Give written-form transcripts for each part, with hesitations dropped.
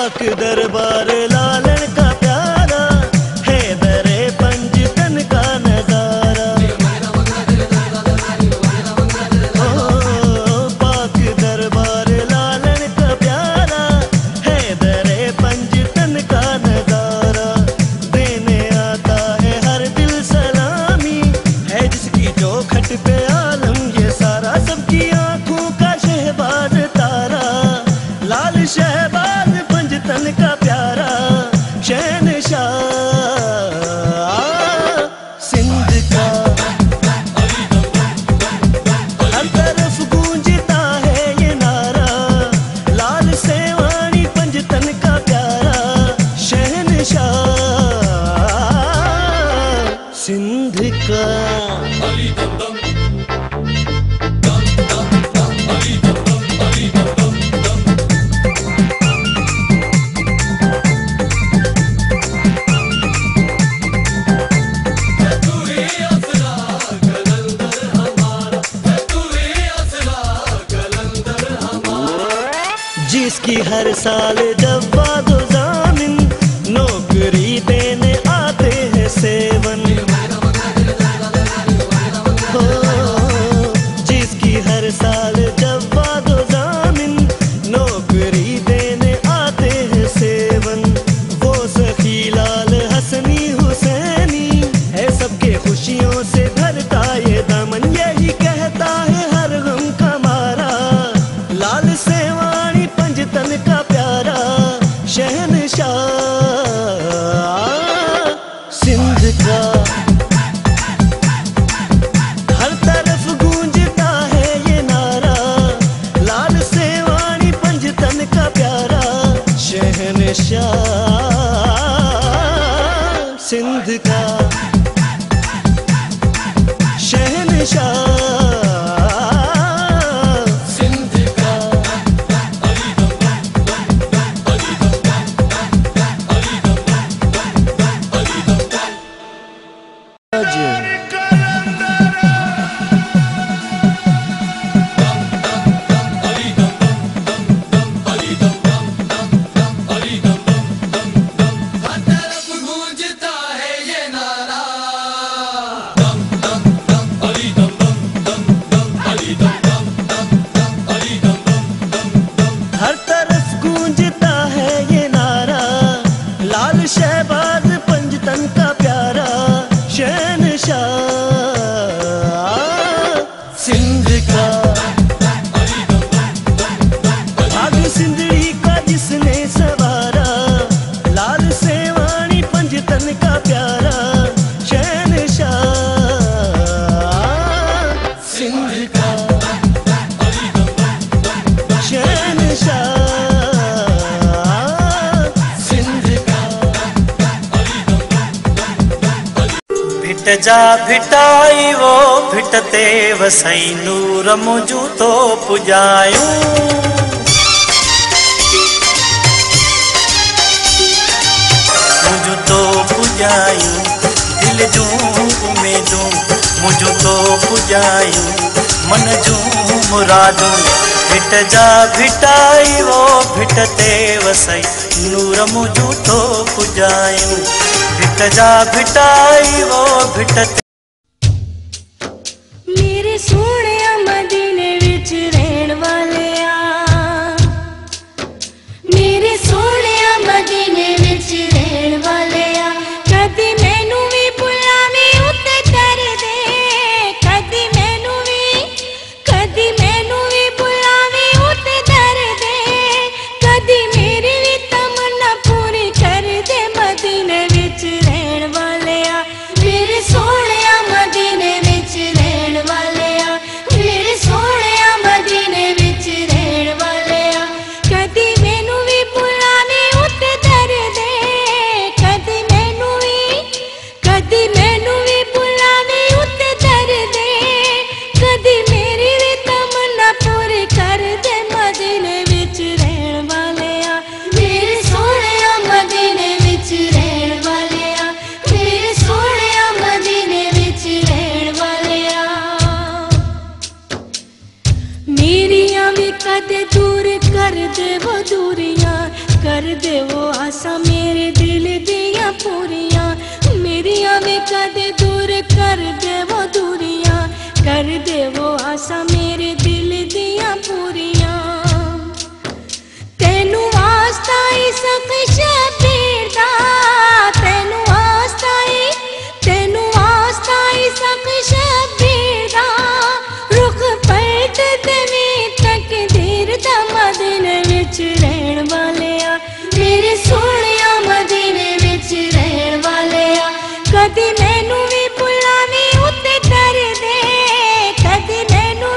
पाक दरबार लालन का प्यारा है दरे पंजतन का नजारा। ओ पाक दरबार लालन का प्यारा है दरे पंजतन का नजारा। देने आता है हर दिल सलामी है जिसकी चौखट पे आलम ये सारा। सबकी आंखों का शहबाज तारा लाल शहबाज पंजतन का प्यारा शहनशाह सिंध का। हर तरफ गूंजता है ये नारा लाल सेवानी पंजतन का प्यारा शहनशाह सिंध का। जिसकी हर साल जब वादो जामिन नौकरी देने आते हैं सेवन। हो जिसकी हर साल जब वादो जामिन नौकरी देने आते हैं सेवन। वो सखी लाल हसनी हुसैनी है सबके खुशियों से भरता ये दामन। यही कहता है हर गम का मारा लाल सेवानी पंजतन का प्यारा शहनशाह सिंध का। हर तरफ गूंजता है ये नारा लाल सेवानी पंजतन का प्यारा शहनशाह सिंध का शहनशाह शहबाज पंजतन का प्यारा शहनशाह सिंध का। भाग सिंधड़ी का जिसने सवारा लाल सेवानी पंजतन का प्यारा शहनशाह सिंध का शहनशाह भिट जा भिटाई वो भिटते वसई नूर मुझू तो पुजायूं। मुझू तो पुजायूं दिल जूं उम्मीदूं मुझू तो पुजायूं मन जूं मुरादूं। भिट जा भिटाई वो भिटते वसई नूर मुझू तो पुजायूं। भिट जा भिटाई वो भिटते मेरे सोने मदीने विच रहन वाले आ। मेरे सोने मदीने विच रहन वाले आ। कदी मैनू भी बुलावे उत्ते कर दे कदी मैनू भी बुलावे उत्ते कर दे। कदी मेरी भी तमन्ना पूरी कर दे मदीने विच रहन वाले आ। मेरे सोने कर देवो आसा मेरे दिल दिया पूरियां, मेरिया वे कदे दूर कर देवो दूरियां, कर देवो आसा मेरे दिल दिया पूरियां। तेनू वास्ता ही सख शबीर दा, तेनू वास्ता ही सख शबीर दा, रुख पलट देवी तकदीर दा, मदीने विच रहण वालिया मेरे सोहणिया, मदीने विच रहण वालिया। कदी मैनू भी भुलावी उत्ते कर दे, कदी मैनू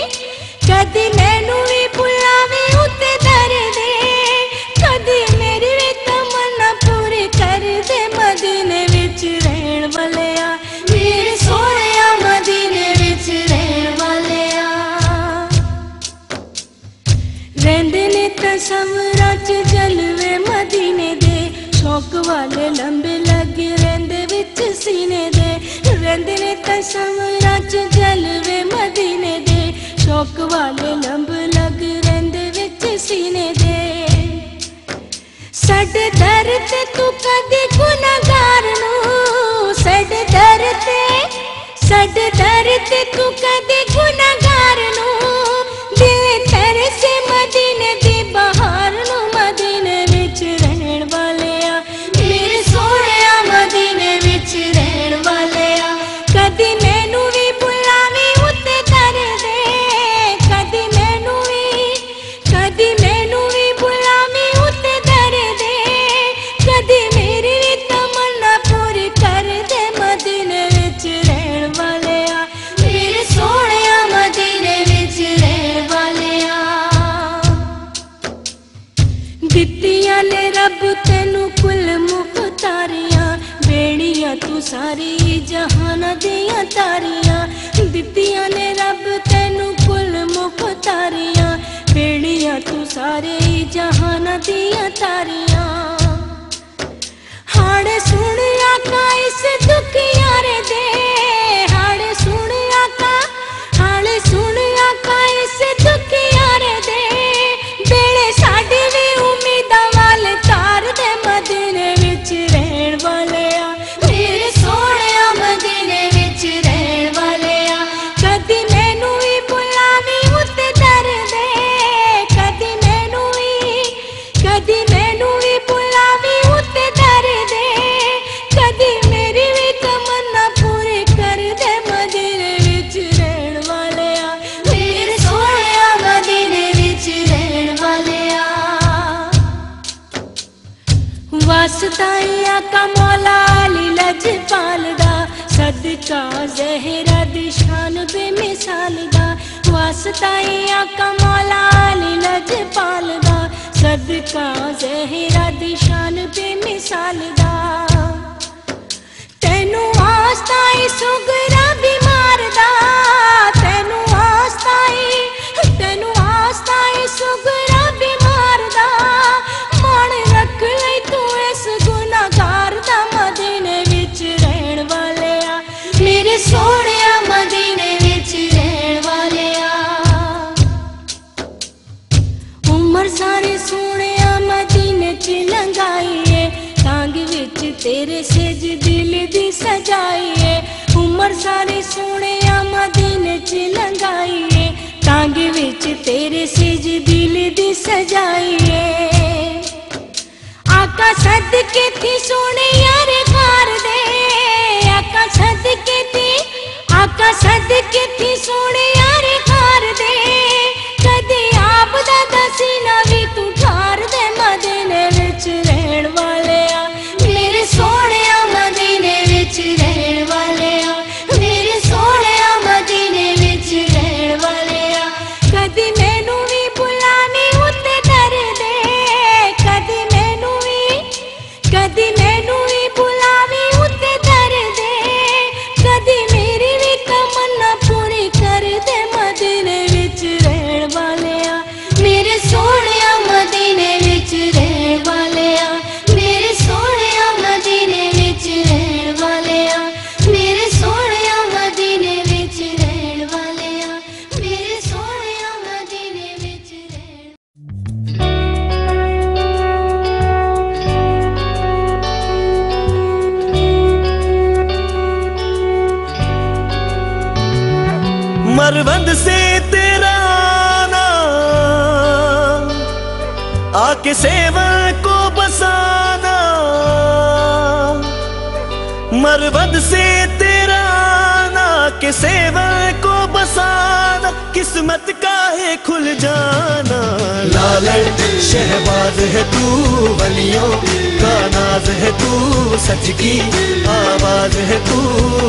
भी भुलावी उत्ते कर दे, कदी मेरी भी तमन्ना पूरी कर दे, मदीने विच रहण वालिया मेरे सोहणिया, मदीने विच रहण वालिया। रहिंदे ने तसव्वुरां च जलवे मदीने दे, शौक वाले लंबे लगे रहिंदे विच सीने दे, रहिंदे ने तसव्वुरां च जलवे मदीने दे, शौक वाले लंबे लगे रहिंदे विच सीने दे। साडे दर ते तू कदी गुनाहगार नूं, साडे दर ते तू कदी गुनाहगार नूं, दिल तरसे मदीने दी बहार नूं, मदीने विच रहण वालिया मेरे सोहणिया, मदीने विच रहण वालिया। कदी मैनू भी भुलावी उत्ते कर दे, कदी मैनू भी भुलावी उत्ते कर दे, कदी मेरी भी तमन्ना पूरी कर दे, मदीने विच रहण वालिया मेरे सोहणिया, मदीने विच रहण वालिया। दित्तियां ने रब तैनू कुल मुख्तारियां, बेड़ियां तू सारी जहान दियां तारियां, दित्तियां ने रब तैनू कुल मुख्तारियां, बेड़ियां तू सारे जहान दियां तारियां। हाड़े सुन आका इस दुखियारे दे, हाड़े सुन आका इस दुखियारे दे, बेड़े साडी भी उम्मीदां वाले तार दे, मदीने विच रहण वालिया मेरे सोहणिया, मदीने विच रहण वालिया। कदी मैनू भी भुलावी उत्ते कर दे, कदी मैनू भी भुलावी उत्ते कर दे, कदी मेरी भी तमन्ना पूरी कर दे, मदीने विच रहण वालिया मेरे सोहणिया, मदीने विच रहण वालिया। वास्ता आका मौला अली लजपाल दा, सदका ज़हरा दी शान बेमिसाल दा, वास्ता आका मौला अली लजपाल दा, सदका ज़हरा दी शान बेमिसाल दा। तैनू वास्ता सुगरा बीमार दा, तैनू वास्ता सुगरा बीमार दा, मान रख लई तू इस गुनाहगार दा, मदीने विच रहण वालिया मेरे सोहणिया, मदीने विच रहण वालिया। उमर सारी सोहणिया मदीने च लंघाईए, तांग विच तेरे सेज दिल दी सजाईए, उमर सारी सोहणिया मदीने च लंघाईए, तांग विच तेरे सेज दिल दी सजाईए। आका सदके थी सोहणे यार कार दे, आका सदके थी सोहणे यार कार दे, कदी आप दा दसीना भी तू ठार दे, मदीने विच रहण वालिया मेरे सोहणिया, मदीने विच रहण वालिया मेरे सोहणिया, मदीने विच रहण वालिया। कदी मैनू भी भुलावी उत्ते कर दे, कदी मैनू भी भुलावी उत्ते कर दे, कदी मेरी भी तमन्ना पूरी कर मरवंद से तेरा नाम आके सेवन को बसाना, मरवंद से तेरा नाम के सेवन को बसाना, किस्मत का है खुल जाना। लालट शहबाज है तू, वलियों का नाज है तू, सच की आवाज है तू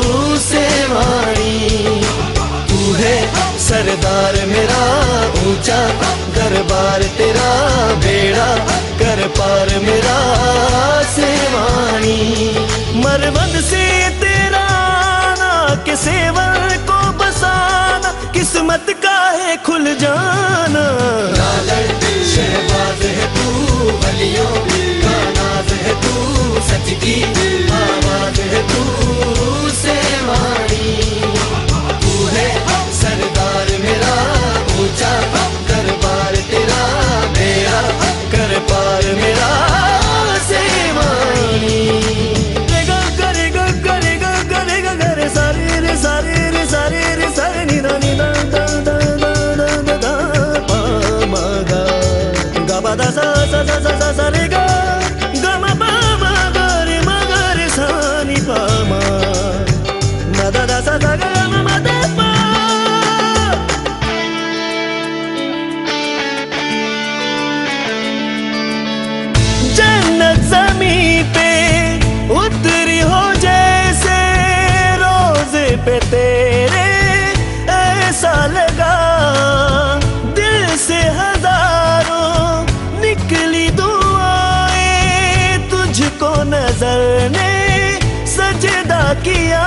सेवानी। तू है सरदार मेरा, ऊंचा दरबार तेरा, बेड़ा कर पार मेरा सेवानी। मरवंद से तेरा ना के सेवन को बसाना, किस्मत का है खुल जाना। लालट शहबाज है तू, वलियों का नाज है तू, सच की आवाज है तू सेवानी। तू है सरदार मेरा, ऊंचा दरबार तेरा, बेड़ा कर पार मेरा सेवानी। रे गा करे गा करे गा करे गा करे सारे रे सारे रे सारे रे सारे नी दा नी दा दा दा दा दा दा दा पा मा गा गा बा दा सा सा सा सा सा सा रे गा गा मा पा मा गा रे सा नी पा मा मा दा दा सा सा गा मा मा दा पा। जन्नत ज़मीं पे उतरी हो जैसे रोज़े पे तेरे, ऐसा लगा दिल से हजारों निकली दुआएं, तुझको नजर ने सजदा किया।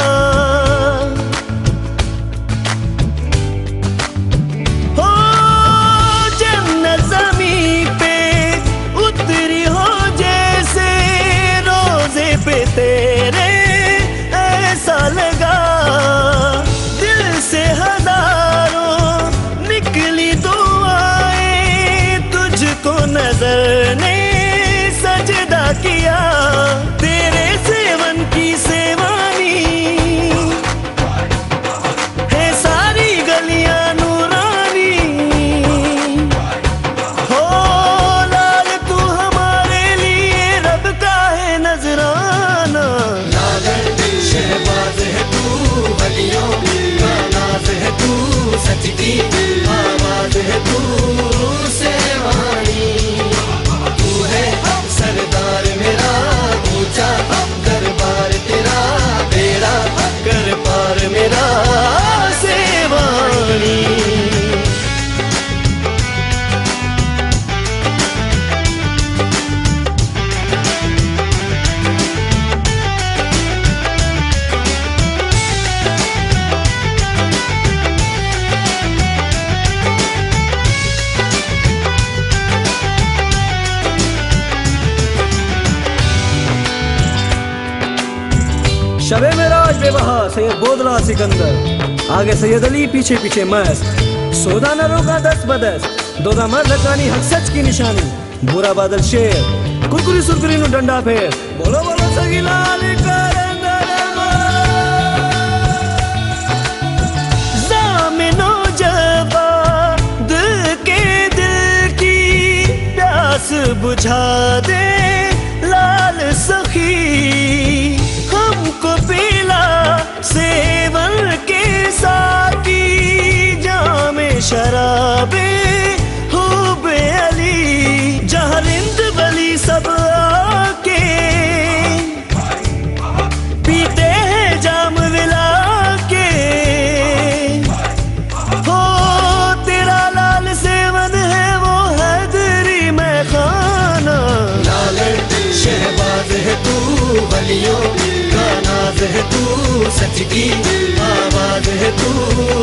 हो जन्नत ज़मीं पे उतरी हो जैसे रोज़े पे तेरे, ऐसा लगा दिल से हजारों निकली दुआएं, तुझको नजर ने सजदा किया। तेरे सेवन की सेवानी है सारी गलियां नूरानी। हो लाल तू हमारे लिए रब का है नजराना। लालट शहबाज है तू, वलियों का नाज है तू, सच की आवाज है तू सेवानी। तू है सरदार मेरा, ऊंचा दरबार तेरा, बेड़ा कर पार मेरा सेवानी। शबे मेराज बेबहा सैयद बोदला सिकंदर, आगे सैयद अली पीछे पीछे मस्त, सौदा न रोका दस बदस, दोदा मर लकानी हक सच की निशानी, बुरा बादल शेर कुरकुरी सुरकुरी नु डंडा फेर, बोलो बोलो सगी लाल ज़ामिनो जवा दिल के दिल की प्यास बुझा दे लाल सखी, हमको पिला सेवन के साकी, जामे शराबे हुबे अली, जहाँ रिंद बली सब आके पीते हैं जाम विला के। हो तेरा लाल सेवन है वो हैदरी में खाना। लालट शहबाज है तू, वलियों का नाज है तू, सच की आवाज है तू